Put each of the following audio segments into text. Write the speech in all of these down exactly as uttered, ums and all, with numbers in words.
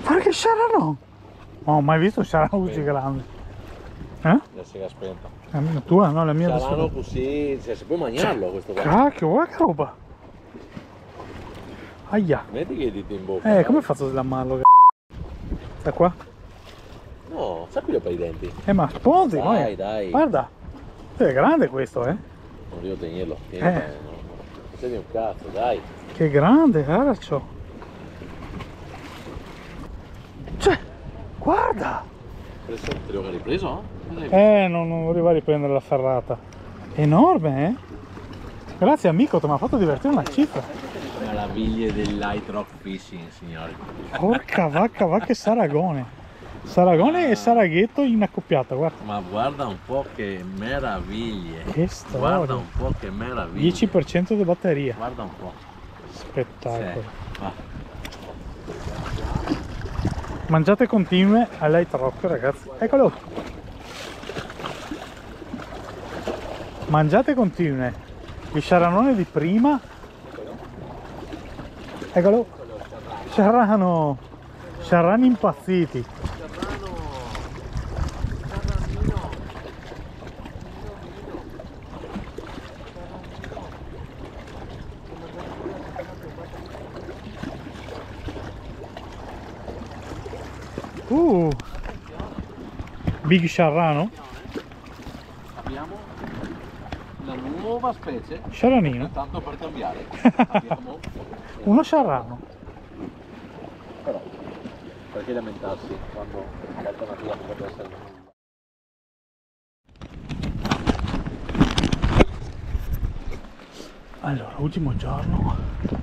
Guarda che sciarano! Non ho mai visto un sciarano così grande. Eh? La si è spenta. La tua? No, la mia adesso. Sciarano così, cioè, si può mangiarlo questo qua. Cacchio, guarda che roba! Aia! Metti che dite in bocca. Eh, come faccio a slammarlo? Sta qua? No, sappilo per i denti. Eh, ma sposi, Dai, noi. dai. Guarda! È grande questo, eh? Non devo tenerlo. Eh. No, non sei un cazzo, dai. Che grande, cazzo! Cioè, guarda! Questo te l'avevo ripreso? Eh, non, non volevo riprendere la ferrata. Enorme, eh? Grazie amico, ti mi ha fatto divertire una cifra. Meraviglie del light rock fishing, signori. Porca vacca, va che Saragone. Saragone e Saraghetto in accoppiata, guarda. Ma guarda un po' che meraviglie. Che storia. Guarda un po' che meraviglie. dieci per cento di batteria. Guarda un po'. Spettacolo. Sì, va. Mangiate continue a light rock, ragazzi. Eccolo. Mangiate continue. Il sciaranone di prima. Eccolo. Sciarrano. Sciarrani impazziti. Uh, Big Sciarrano? Abbiamo la nuova specie. Sciarranino? Tanto per cambiare. Abbiamo Uno sciarrano. però perché lamentarsi quando l'alternativa potrebbe essere Allora, ultimo giorno,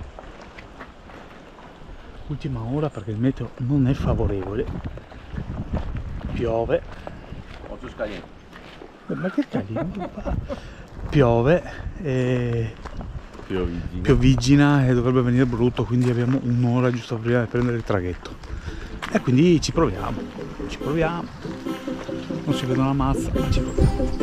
ultima ora perché il meteo non è favorevole, piove. molto scaliente. Eh, ma che cagli? Piove e Piovigina. piovigina e dovrebbe venire brutto, quindi abbiamo un'ora giusto prima di prendere il traghetto e quindi ci proviamo, ci proviamo, non si vede una mazza ma ci proviamo.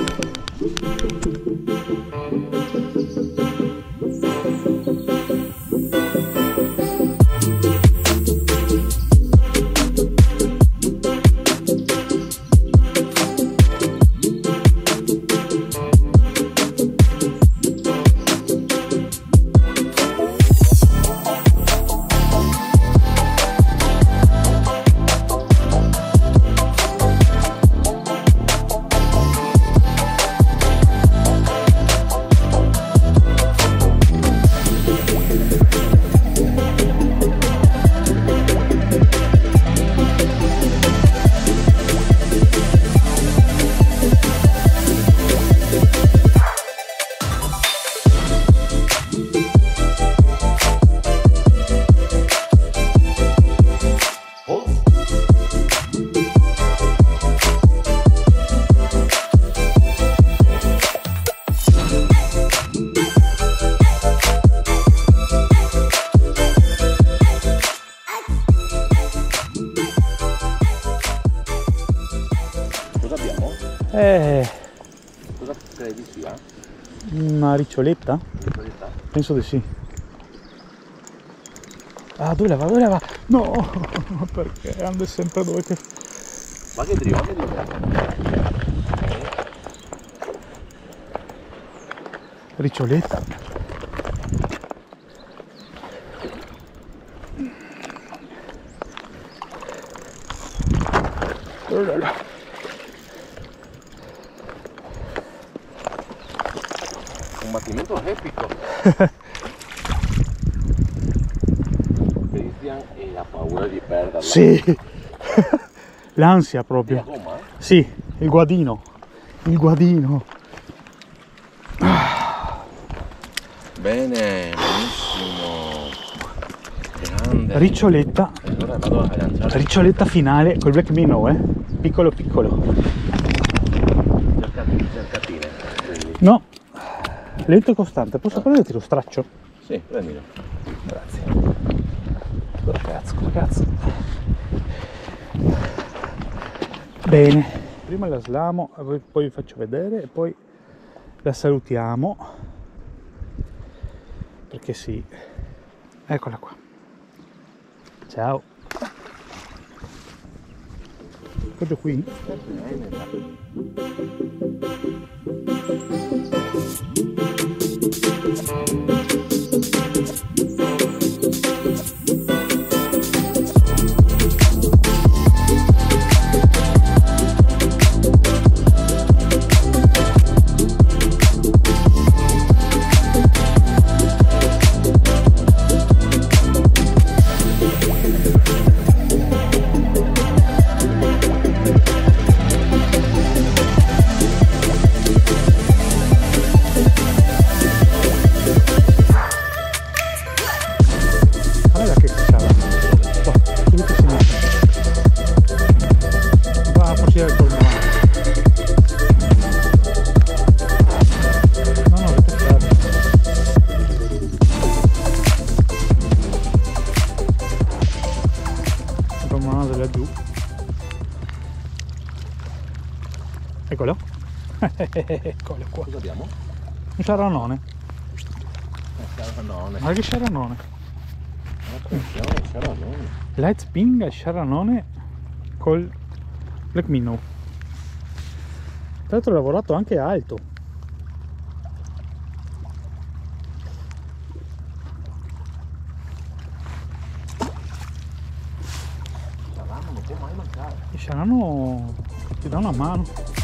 Eh, Cosa credi sia? una riccioletta? Riccioletta? Penso di sì. Ah, dove la va? Dove la va? No, perché ande sempre dove che... Ma che driva, che driva? Riccioletta. Oh là là. Combattimento epico. Christian e la paura di perderla. Sì, l'ansia proprio. La gomma? Sì, il guadino. Il guadino. Bene, benissimo. Grande. Riccioletta. Allora vado a lanciare. Riccioletta finale col black minnow, eh? Piccolo piccolo. Cercatine, cercatine. Quindi. No, lento e costante. Posso prenderti lo straccio? Sì, prendilo. Grazie. Come cazzo, come cazzo. Bene. Prima la slamo, poi vi faccio vedere e poi la salutiamo. Perché sì. Eccola qua. Ciao. Proprio qui? Eccolo. Eccolo qua. Cosa abbiamo? Un sciaranone. Eh, sciaranone. Ma che sciaranone? Attenzione, sciaranone. Let's ping a sciaranone col Black Minnow. Tra l'altro ho lavorato anche alto. Sciarano non può mai mancare. Il sciarano ti dà una mano.